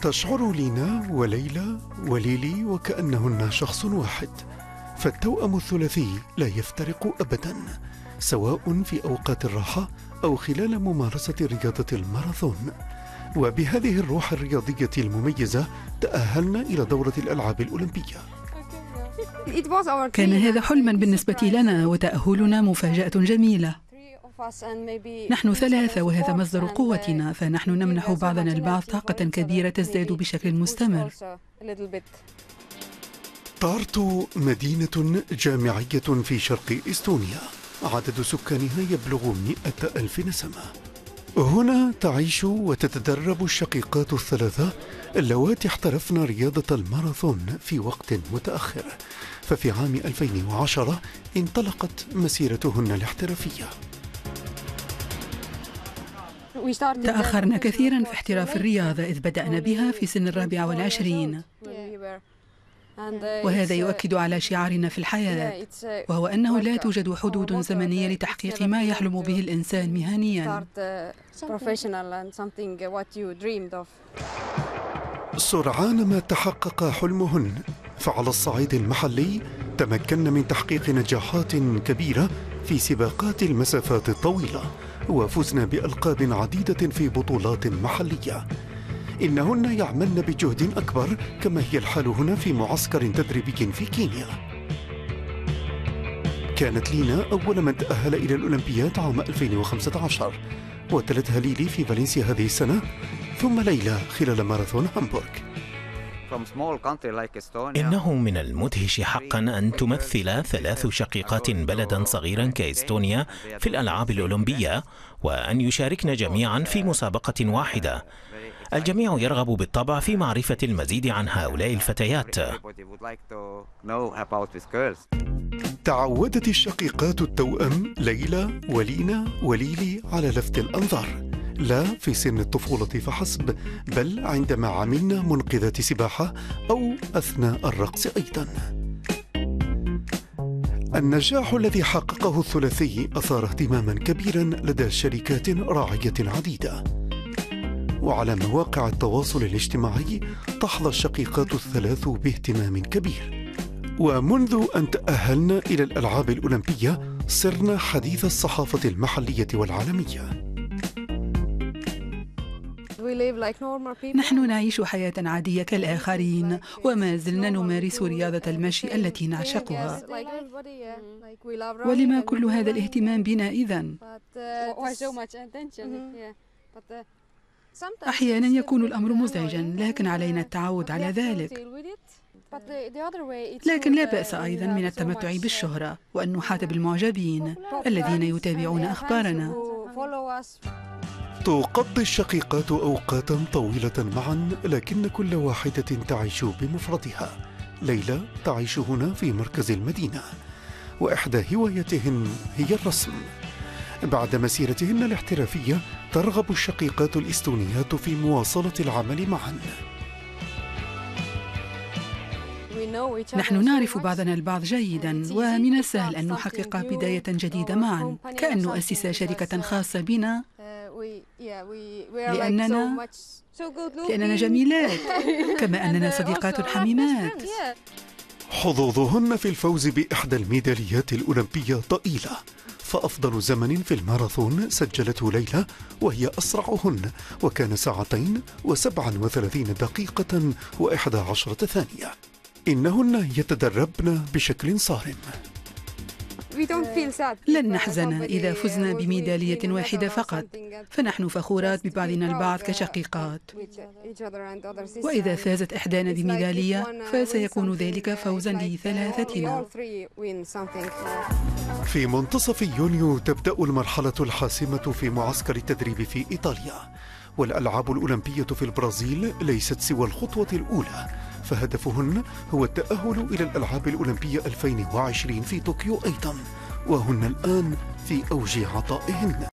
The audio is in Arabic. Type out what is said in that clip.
تشعر لينا وليلى وليلي وكأنهن شخص واحد، فالتوأم الثلاثي لا يفترق أبدا، سواء في أوقات الراحة أو خلال ممارسة رياضة الماراثون. وبهذه الروح الرياضية المميزة تأهلنا إلى دورة الألعاب الأولمبية. كان هذا حلما بالنسبة لنا، وتأهلنا مفاجأة جميلة. نحن ثلاثة وهذا مصدر قوتنا، فنحن نمنح بعضنا البعض طاقة كبيرة تزداد بشكل مستمر. طارتو مدينة جامعية في شرق إستونيا، عدد سكانها يبلغ 100,000 نسمة. هنا تعيش وتتدرب الشقيقات الثلاثة اللواتي احترفن رياضة الماراثون في وقت متأخر، ففي عام 2010 انطلقت مسيرتهن الاحترافية. تأخرنا كثيرا في احتراف الرياضة، إذ بدأنا بها في سن 24، وهذا يؤكد على شعارنا في الحياة، وهو أنه لا توجد حدود زمنية لتحقيق ما يحلم به الإنسان مهنيا. سرعان ما تحقق حلمهن، فعلى الصعيد المحلي تمكن من تحقيق نجاحات كبيرة في سباقات المسافات الطويلة، وفزنا بألقاب عديدة في بطولات محلية. إنهن يعملن بجهد أكبر، كما هي الحال هنا في معسكر تدريبي في كينيا. كانت لينا أول من تأهل إلى الأولمبياد عام 2015، وتلتها ليلي في فالنسيا هذه السنة، ثم ليلى خلال ماراثون هامبورغ. إنه من المدهش حقا أن تمثل 3 شقيقات بلدا صغيرا كإستونيا في الألعاب الأولمبية، وأن يشاركن جميعا في مسابقة واحدة. الجميع يرغب بالطبع في معرفة المزيد عن هؤلاء الفتيات. تعودت الشقيقات التوأم ليلى ولينا وليلي على لفت الأنظار، لا في سن الطفولة فحسب، بل عندما عملنا منقذات سباحة أو أثناء الرقص أيضا. النجاح الذي حققه الثلاثي أثار اهتماما كبيرا لدى شركات راعية عديدة، وعلى مواقع التواصل الاجتماعي تحظى الشقيقات الثلاث باهتمام كبير. ومنذ أن تأهلنا إلى الألعاب الأولمبية صرنا حديث الصحافة المحلية والعالمية. نحن نعيش حياة عادية كالآخرين، وما زلنا نمارس رياضة المشي التي نعشقها. ولما كل هذا الاهتمام بنا إذن؟ أحيانا يكون الأمر مزعجا، لكن علينا التعود على ذلك. لكن لا بأس أيضا من التمتع بالشهرة، وأن نحاط بالمعجبين الذين يتابعون أخبارنا. تقضي الشقيقات أوقاتا طويلة معا، لكن كل واحدة تعيش بمفردها. ليلى تعيش هنا في مركز المدينة، وإحدى هوايتهن هي الرسم. بعد مسيرتهن الاحترافية ترغب الشقيقات الإستونيات في مواصلة العمل معا. نحن نعرف بعضنا البعض جيدا، ومن السهل أن نحقق بداية جديدة معا، كأن نؤسس شركة خاصة بنا لأننا جميلات، كما أننا صديقات حميمات. حظوظهن في الفوز بإحدى الميداليات الأولمبية ضئيلة، فأفضل زمن في الماراثون سجلته ليلى وهي أسرعهن، وكان 2 و37 دقيقة و11 ثانية. إنهن يتدربن بشكل صارم. لن نحزن إذا فزنا بميدالية واحدة فقط، فنحن فخورات ببعضنا البعض كشقيقات، وإذا فازت إحدانا بميدالية فسيكون ذلك فوزا لثلاثتنا. في منتصف يونيو تبدأ المرحلة الحاسمة في معسكر التدريب في إيطاليا، والألعاب الأولمبية في البرازيل ليست سوى الخطوة الأولى، فهدفهن هو التأهل إلى الألعاب الأولمبية 2020 في طوكيو أيضا، وهن الآن في أوج عطائهن.